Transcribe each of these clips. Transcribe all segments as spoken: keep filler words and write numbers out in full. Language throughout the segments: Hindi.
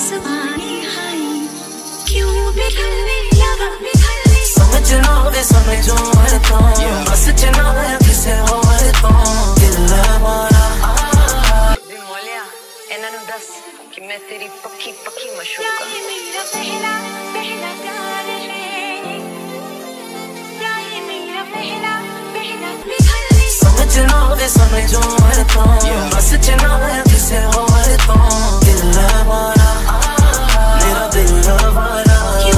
समझना वे समझो हर तो बस चना किसे और तो दिलवारा मोलिया इन्हां नूं दस कि मैं तेरी पक्की पक्की मशूका ये मेरा पहला पहला प्यार है ये मेरा पहला पहला प्यार समझना वे समझो हर तो बस चना किसे और तो दिलवारा मेरा दिलवारा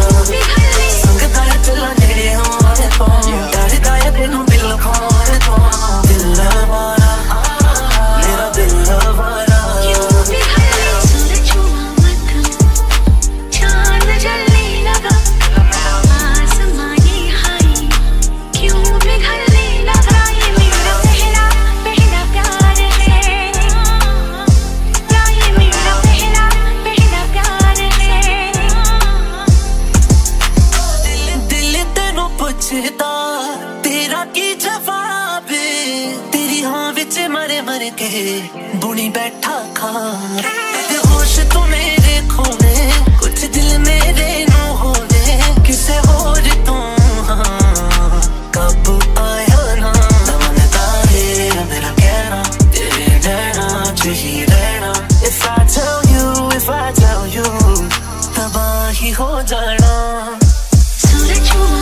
तेरा की जवाब तेरी हाँ विच मरे मर के बुनी बैठा खा होश तू मेरे खोने कुछ दिल मेरे नो होने किसे और तू हाँ कब आया ना तमन तारे मेरा कहना तेरे रहना चाहिए रहना if I tell you if I tell you तबाही हो जाना सूरज हुआ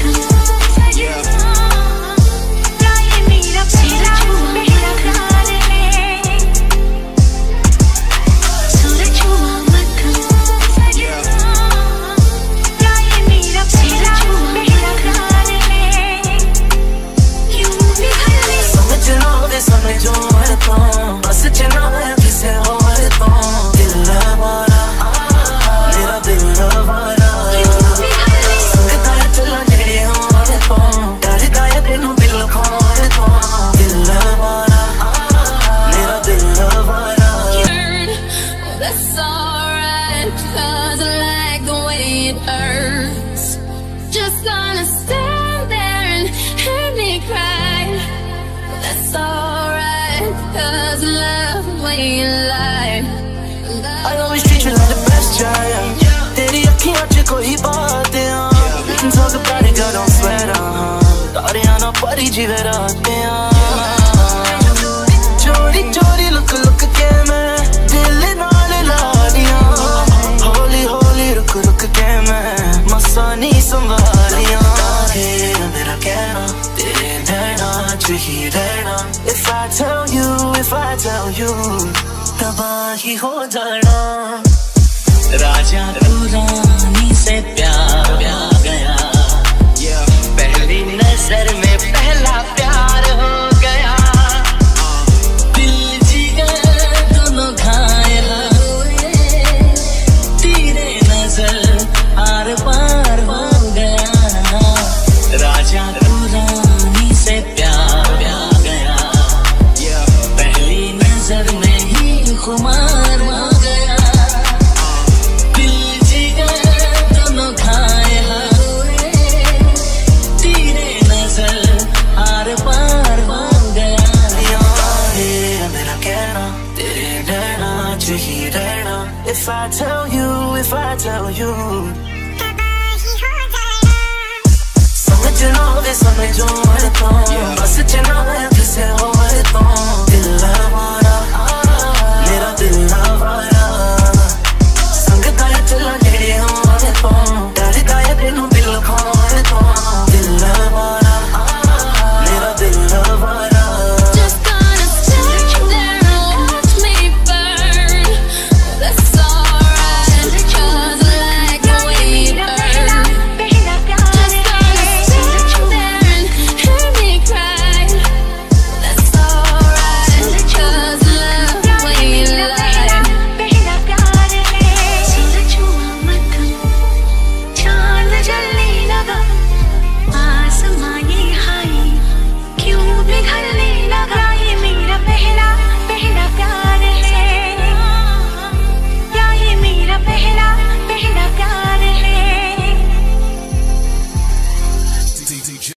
just gonna stand there and hear me cry. That's alright, cause I love the way you lie. I always treat you like the best child. तेरी अखियाँ च कोई बात है We can talk about it, girl, don't sweat तारियां ना परी जीवे राते चोरी चोरी लुक लुक के मैं दिल नाल ला दिया होली होली रुक रुक के मैं मसानी संभालिया मेरा कहना तेरे रहना चाहिए रहना if I tell you if I tell you तबाही हो जाना राजा रानी से प्यार प्यार गया पहली नजर में पहला प्यार हो गया दिल जिगर दोनों घायल हुए तेरे नजर आर पार हो गया राजा रानी से प्यार प्यार गया पहली नजर में ही खुमार हो गया दिल जिगर दोनों घायल हुए तेरे नजर आर पार हो गया मेरा कहना तेरे रहना चाहिए रहना if I tell you if I tell you समझना वे समझो हर तो बस चना किसे और तो दिलवारा